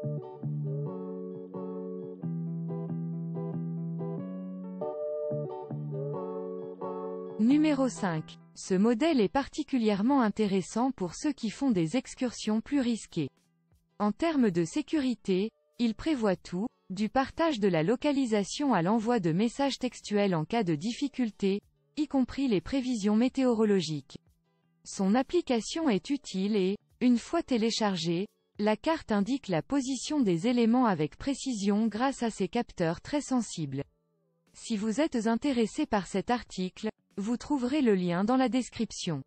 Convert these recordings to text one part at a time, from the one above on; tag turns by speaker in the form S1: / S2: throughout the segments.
S1: Numéro 5. Ce modèle est particulièrement intéressant pour ceux qui font des excursions plus risquées. En termes de sécurité, il prévoit tout, du partage de la localisation à l'envoi de messages textuels en cas de difficulté, y compris les prévisions météorologiques. Son application est utile et, une fois téléchargée, la carte indique la position des éléments avec précision grâce à ses capteurs très sensibles. Si vous êtes intéressé par cet article, vous trouverez le lien dans la description.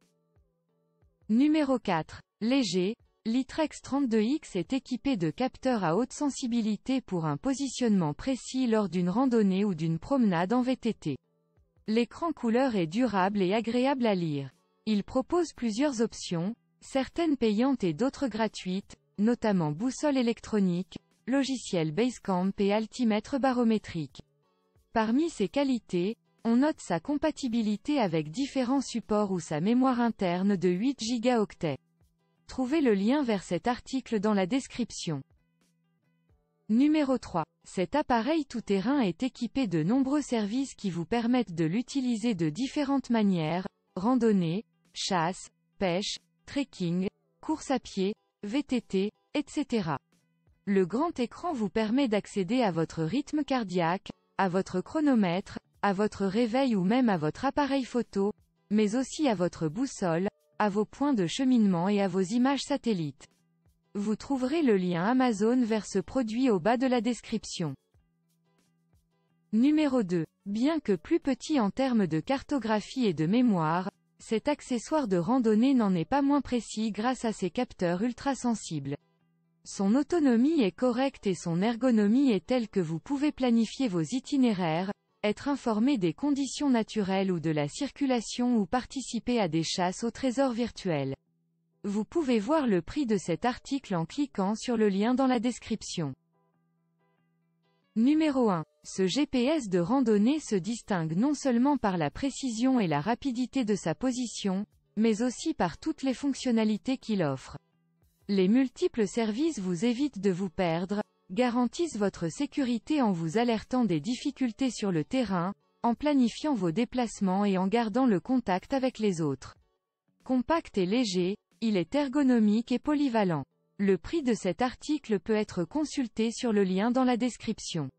S1: Numéro 4. Léger, l'Itrex 32X est équipé de capteurs à haute sensibilité pour un positionnement précis lors d'une randonnée ou d'une promenade en VTT. L'écran couleur est durable et agréable à lire. Il propose plusieurs options, certaines payantes et d'autres gratuites, notamment boussole électronique, logiciel Basecamp et altimètre barométrique. Parmi ses qualités, on note sa compatibilité avec différents supports ou sa mémoire interne de 8 Go. Trouvez le lien vers cet article dans la description. Numéro 3. Cet appareil tout-terrain est équipé de nombreux services qui vous permettent de l'utiliser de différentes manières, randonnée, chasse, pêche, trekking, course à pied, VTT, etc. Le grand écran vous permet d'accéder à votre rythme cardiaque, à votre chronomètre, à votre réveil ou même à votre appareil photo, mais aussi à votre boussole, à vos points de cheminement et à vos images satellites. Vous trouverez le lien Amazon vers ce produit au bas de la description. Numéro 2. Bien que plus petit en termes de cartographie et de mémoire, cet accessoire de randonnée n'en est pas moins précis grâce à ses capteurs ultra-sensibles. Son autonomie est correcte et son ergonomie est telle que vous pouvez planifier vos itinéraires, être informé des conditions naturelles ou de la circulation ou participer à des chasses au trésor virtuel. Vous pouvez voir le prix de cet article en cliquant sur le lien dans la description. Numéro 1. Ce GPS de randonnée se distingue non seulement par la précision et la rapidité de sa position, mais aussi par toutes les fonctionnalités qu'il offre. Les multiples services vous évitent de vous perdre, garantissent votre sécurité en vous alertant des difficultés sur le terrain, en planifiant vos déplacements et en gardant le contact avec les autres. Compact et léger, il est ergonomique et polyvalent. Le prix de cet article peut être consulté sur le lien dans la description.